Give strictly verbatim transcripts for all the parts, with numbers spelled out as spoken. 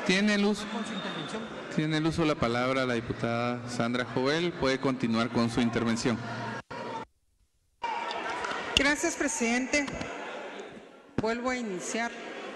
Tiene el uso, tiene el uso de la palabra la diputada Sandra Jovel. Puede continuar con su intervención. Gracias, presidente. Vuelvo a iniciar.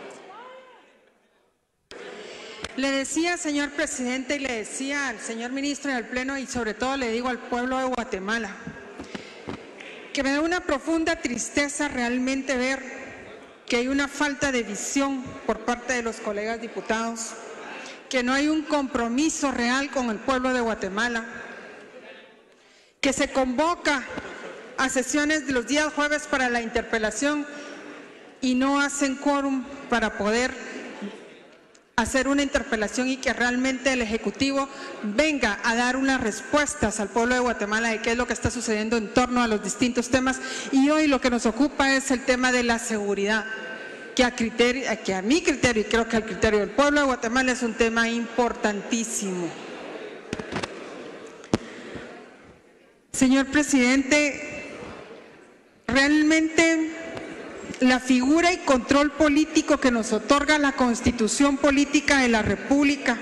Le decía, señor presidente, y le decía al señor ministro en el Pleno, y sobre todo le digo al pueblo de Guatemala, que me da una profunda tristeza realmente ver que hay una falta de visión por parte de los colegas diputados, que no hay un compromiso real con el pueblo de Guatemala, que se convoca a sesiones de los días jueves para la interpelación y no hacen quórum para poder hacer una interpelación y que realmente el Ejecutivo venga a dar unas respuestas al pueblo de Guatemala de qué es lo que está sucediendo en torno a los distintos temas. Y hoy lo que nos ocupa es el tema de la seguridad, que a, criterio, que a mi criterio y creo que al criterio del pueblo de Guatemala es un tema importantísimo. Señor presidente, realmente la figura y control político que nos otorga la Constitución Política de la República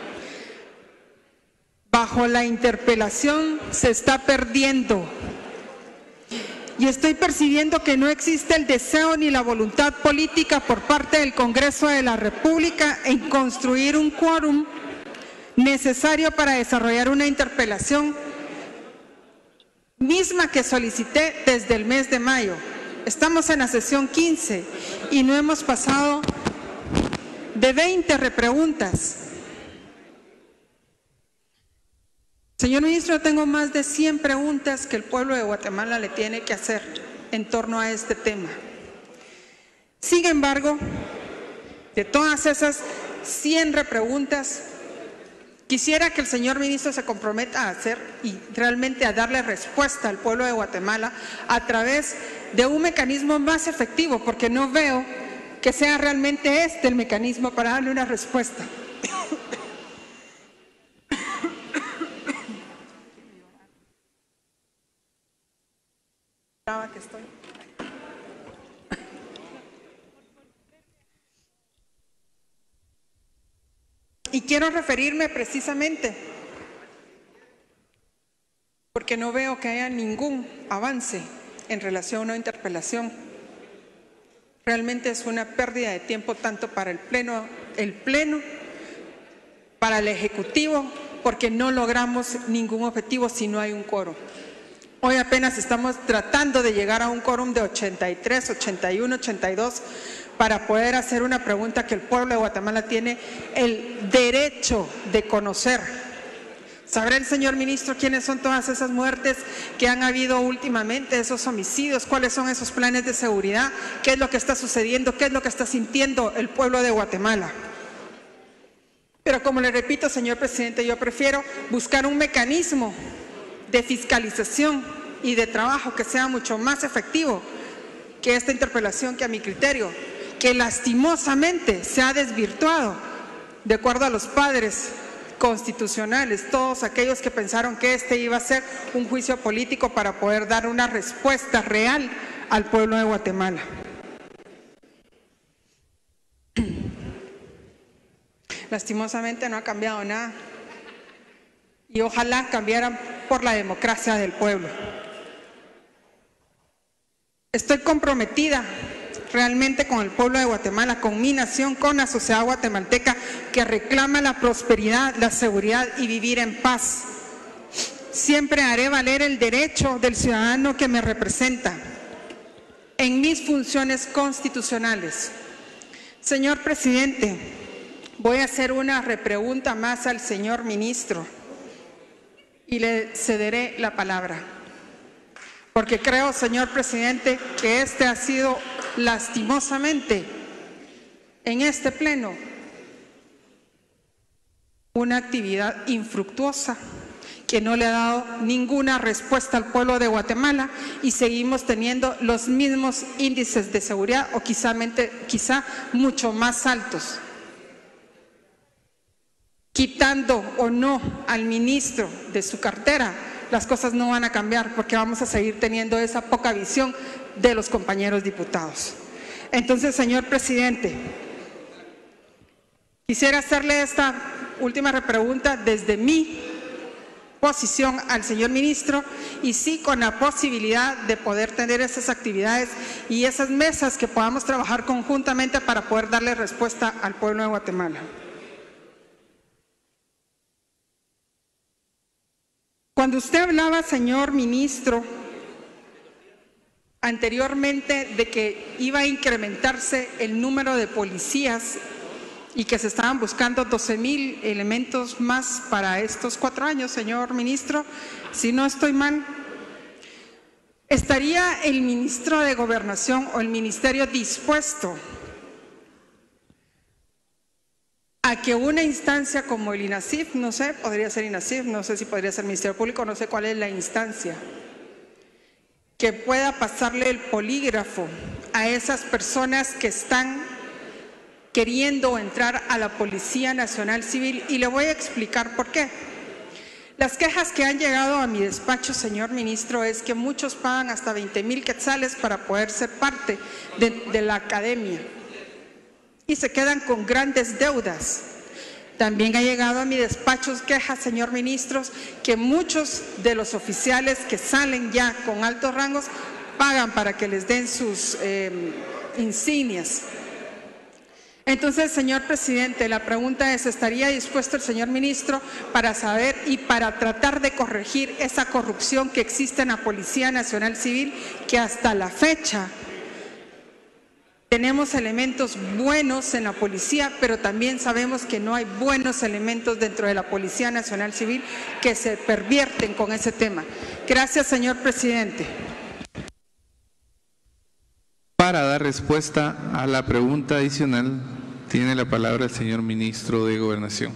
bajo la interpelación se está perdiendo. Y estoy percibiendo que no existe el deseo ni la voluntad política por parte del Congreso de la República en construir un quórum necesario para desarrollar una interpelación misma que solicité desde el mes de mayo. Estamos en la sesión quince y no hemos pasado de veinte repreguntas. Señor ministro, tengo más de cien preguntas que el pueblo de Guatemala le tiene que hacer en torno a este tema. Sin embargo, de todas esas cien repreguntas, quisiera que el señor ministro se comprometa a hacer y realmente a darle respuesta al pueblo de Guatemala a través de un mecanismo más efectivo, porque no veo que sea realmente este el mecanismo para darle una respuesta. Que estoy. Y quiero referirme precisamente, porque no veo que haya ningún avance en relación a una interpelación. Realmente es una pérdida de tiempo tanto para el Pleno, el Pleno, para el Ejecutivo, porque no logramos ningún objetivo si no hay un quórum. Hoy apenas estamos tratando de llegar a un quórum de ochenta y tres, ochenta y uno, ochenta y dos para poder hacer una pregunta que el pueblo de Guatemala tiene el derecho de conocer. ¿Sabrá el señor ministro quiénes son todas esas muertes que han habido últimamente, esos homicidios? ¿Cuáles son esos planes de seguridad? ¿Qué es lo que está sucediendo? ¿Qué es lo que está sintiendo el pueblo de Guatemala? Pero como le repito, señor presidente, yo prefiero buscar un mecanismo de fiscalización y de trabajo que sea mucho más efectivo que esta interpelación que a mi criterio, que lastimosamente se ha desvirtuado de acuerdo a los padres constitucionales, todos aquellos que pensaron que este iba a ser un juicio político para poder dar una respuesta real al pueblo de Guatemala. Lastimosamente no ha cambiado nada y ojalá cambiaran por la democracia del pueblo. Estoy comprometida realmente con el pueblo de Guatemala, con mi nación, con la sociedad guatemalteca que reclama la prosperidad, la seguridad y vivir en paz. Siempre haré valer el derecho del ciudadano que me representa en mis funciones constitucionales. Señor presidente, voy a hacer una repregunta más al señor ministro y le cederé la palabra, porque creo, señor presidente, que este ha sido lastimosamente en este pleno una actividad infructuosa que no le ha dado ninguna respuesta al pueblo de Guatemala y seguimos teniendo los mismos índices de seguridad o quizá, quizá mucho más altos. Quitando o no al ministro de su cartera, las cosas no van a cambiar porque vamos a seguir teniendo esa poca visión de los compañeros diputados. Entonces, señor presidente, Quisiera hacerle esta última repregunta desde mi posición al señor ministro y sí con la posibilidad de poder tener esas actividades y esas mesas que podamos trabajar conjuntamente para poder darle respuesta al pueblo de Guatemala. Cuando usted hablaba, señor ministro, anteriormente de que iba a incrementarse el número de policías y que se estaban buscando doce mil elementos más para estos cuatro años, señor ministro, si no estoy mal, ¿estaría el ministro de Gobernación o el ministerio dispuesto a que una instancia como el INASIF, no sé, podría ser INASIF, no sé si podría ser Ministerio Público, no sé cuál es la instancia, que pueda pasarle el polígrafo a esas personas que están queriendo entrar a la Policía Nacional Civil? Y le voy a explicar por qué. Las quejas que han llegado a mi despacho, señor ministro, es que muchos pagan hasta veinte mil quetzales para poder ser parte de, de la academia y se quedan con grandes deudas. También ha llegado a mi despacho quejas, señor ministro, que muchos de los oficiales que salen ya con altos rangos pagan para que les den sus eh, insignias. Entonces, señor presidente, la pregunta es, ¿estaría dispuesto el señor ministro para saber y para tratar de corregir esa corrupción que existe en la Policía Nacional Civil, que hasta la fecha tenemos elementos buenos en la policía, pero también sabemos que no hay buenos elementos dentro de la Policía Nacional Civil que se pervierten con ese tema? Gracias, señor presidente. Para dar respuesta a la pregunta adicional, tiene la palabra el señor ministro de Gobernación.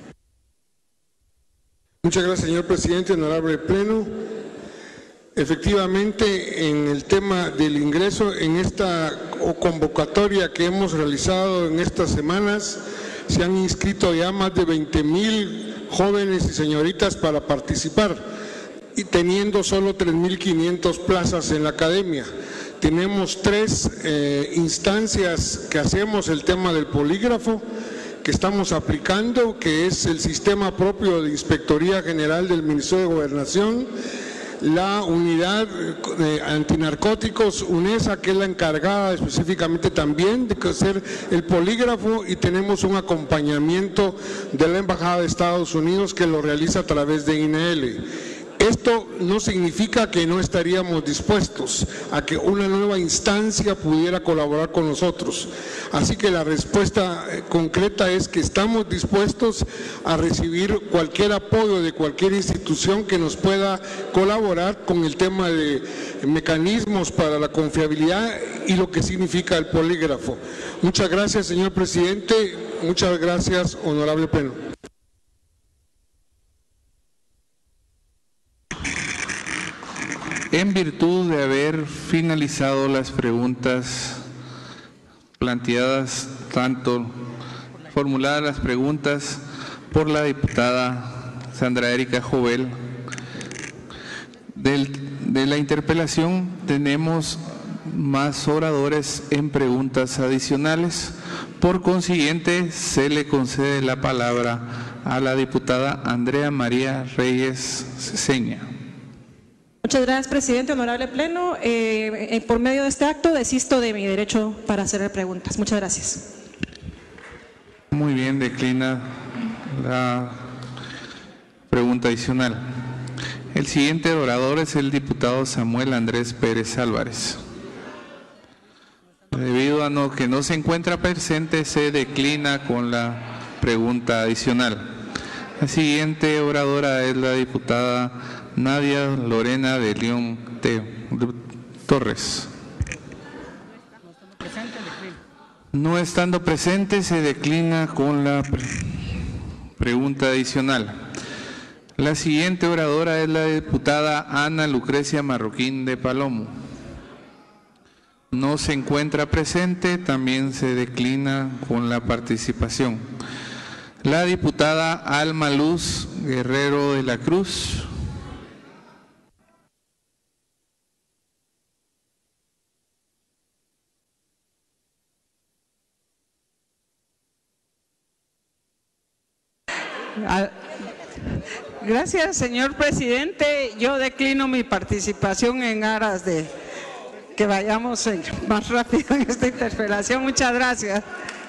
Muchas gracias, señor presidente, honorable pleno. Efectivamente, en el tema del ingreso, en esta convocatoria que hemos realizado en estas semanas, se han inscrito ya más de veinte mil jóvenes y señoritas para participar, y teniendo solo tres mil quinientas plazas en la academia. Tenemos tres eh, instancias que hacemos el tema del polígrafo, que estamos aplicando, que es el sistema propio de Inspectoría General del Ministerio de Gobernación, la unidad de antinarcóticos, UNESA, que es la encargada específicamente también de hacer el polígrafo, y tenemos un acompañamiento de la Embajada de Estados Unidos que lo realiza a través de I N L. Esto no significa que no estaríamos dispuestos a que una nueva instancia pudiera colaborar con nosotros. Así que la respuesta concreta es que estamos dispuestos a recibir cualquier apoyo de cualquier institución que nos pueda colaborar con el tema de mecanismos para la confiabilidad y lo que significa el polígrafo. Muchas gracias, señor presidente. Muchas gracias, honorable pleno. En virtud de haber finalizado las preguntas planteadas, tanto formuladas las preguntas por la diputada Sandra Erika Jovel, del, de la interpelación, tenemos más oradores en preguntas adicionales. Por consiguiente, se le concede la palabra a la diputada Andrea María Reyes Ceseña. Muchas gracias, presidente. Honorable pleno, eh, eh, por medio de este acto desisto de mi derecho para hacer preguntas. Muchas gracias. Muy bien, declina la pregunta adicional. El siguiente orador es el diputado Samuel Andrés Pérez Álvarez. Debido a no, que no se encuentra presente, se declina con la pregunta adicional. La siguiente oradora es la diputada Nadia Lorena de León T. Torres. No estando presente, se declina con la pre pregunta adicional. La siguiente oradora es la diputada Ana Lucrecia Marroquín de Palomo. No se encuentra presente, también se declina con la participación. La diputada Alma Luz Guerrero de la Cruz. Gracias, señor presidente. Yo declino mi participación en aras de que vayamos más rápido en esta interpelación. Muchas gracias.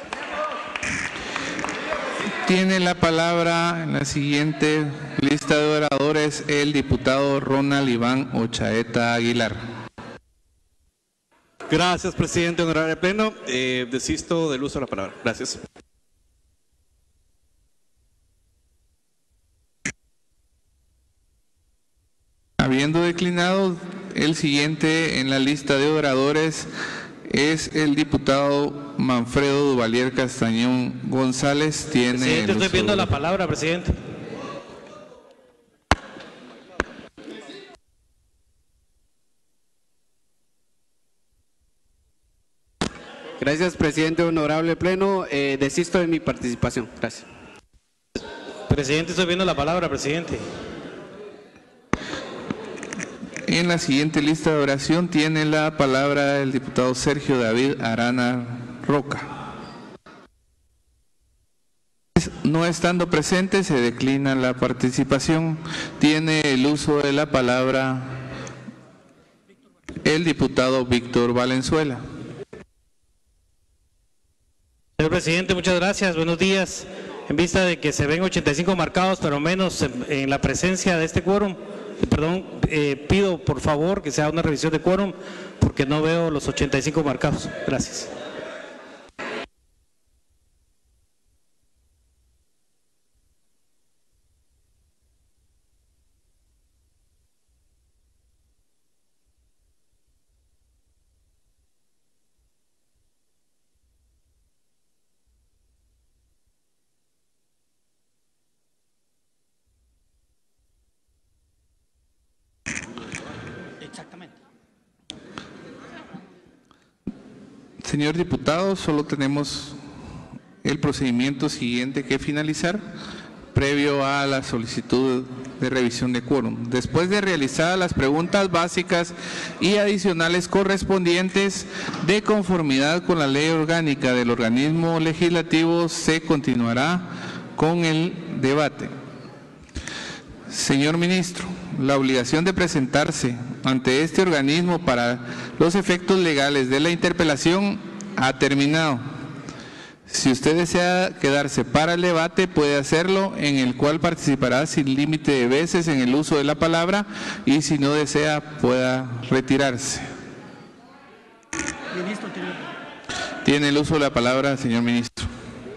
Tiene la palabra en la siguiente lista de oradores el diputado Ronald Iván Ochaeta Aguilar. Gracias, presidente. Honorable Pleno. Eh, desisto del uso de la palabra. Gracias. Habiendo declinado, el siguiente en la lista de oradores es el diputado Manfredo Duvalier Castañón González. Tiene presidente, estoy pidiendo de... la palabra, presidente. Gracias, presidente. Honorable Pleno, eh, desisto de mi participación. Gracias. Presidente, estoy pidiendo la palabra, presidente. En la siguiente lista de oración tiene la palabra el diputado Sergio David Arana Roca. No estando presente, se declina la participación. Tiene el uso de la palabra el diputado Víctor Valenzuela. Señor presidente, muchas gracias. Buenos días. En vista de que se ven ochenta y cinco marcados, pero menos en, en la presencia de este quórum, perdón, eh, pido por favor que se haga una revisión de quórum porque no veo los ochenta y cinco marcados. Gracias. Señor diputado, solo tenemos el procedimiento siguiente que finalizar, previo a la solicitud de revisión de quórum. Después de realizadas las preguntas básicas y adicionales correspondientes, de conformidad con la ley orgánica del organismo legislativo, se continuará con el debate. Señor ministro, la obligación de presentarse ante este organismo para los efectos legales de la interpelación ha terminado. Si usted desea quedarse para el debate, puede hacerlo, en el cual participará sin límite de veces en el uso de la palabra, y si no desea, pueda retirarse. Ministro, tiene... tiene el uso de la palabra, señor ministro.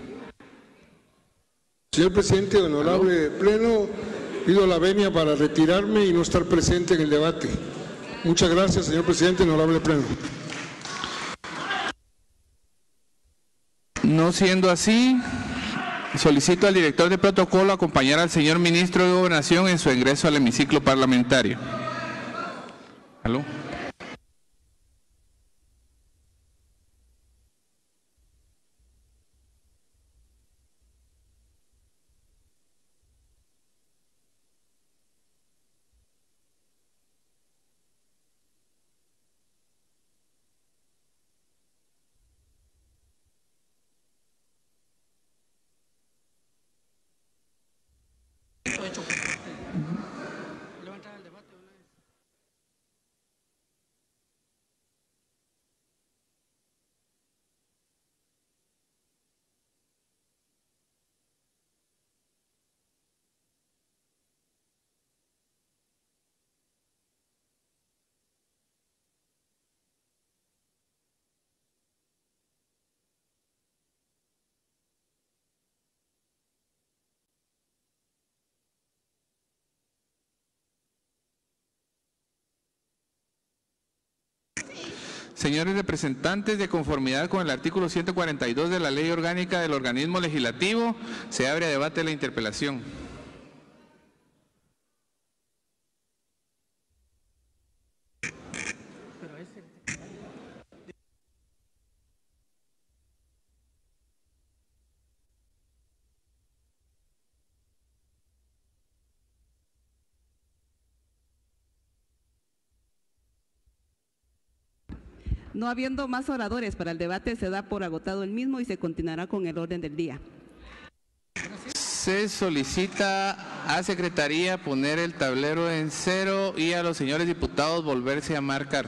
Señor presidente, honorable Pleno, pido la venia para retirarme y no estar presente en el debate. Muchas gracias, señor presidente, honorable Pleno. No siendo así, solicito al director de protocolo acompañar al señor ministro de Gobernación en su ingreso al hemiciclo parlamentario. ¿Aló? Señores representantes, de conformidad con el artículo ciento cuarenta y dos de la Ley Orgánica del Organismo Legislativo, se abre a debate la interpelación. No habiendo más oradores para el debate, se da por agotado el mismo y se continuará con el orden del día. Se Se solicita a Secretaría poner el tablero en cero y a los señores diputados volverse a marcar.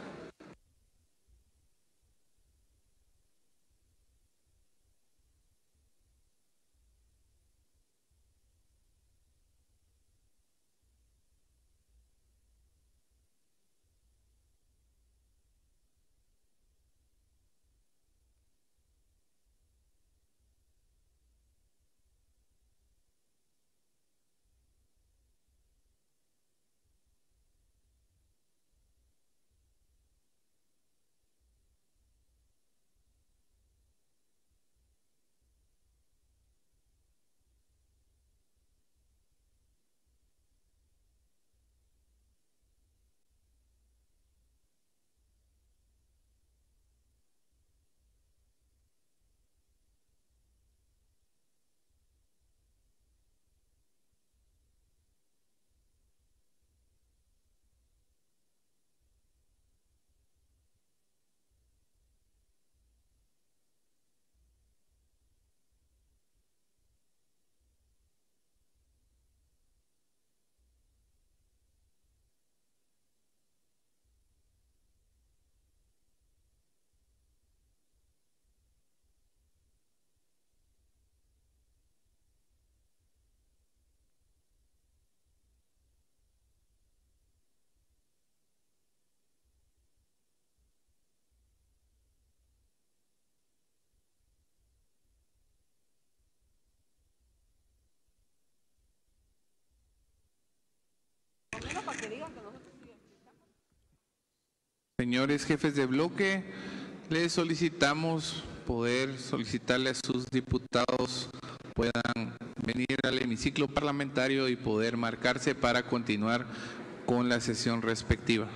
Señores jefes de bloque, les solicitamos poder solicitarle a sus diputados puedan venir al hemiciclo parlamentario y poder marcarse para continuar con la sesión respectiva.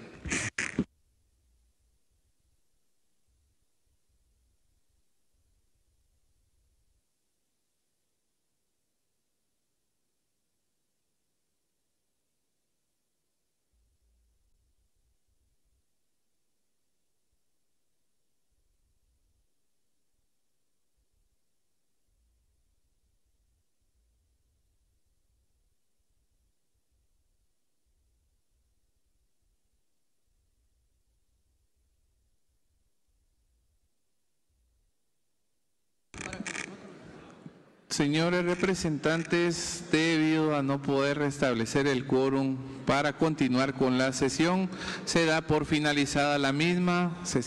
Señores representantes, debido a no poder restablecer el quórum para continuar con la sesión, se da por finalizada la misma. Se